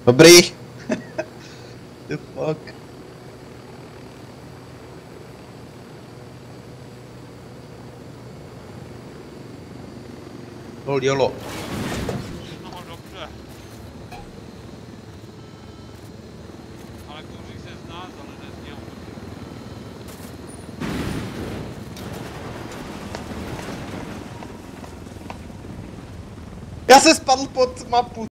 Dobrý. The fuck. Jolo. No dobře. Ale kouří se z nás, ale ne z něho. Já se spadl pod mapu.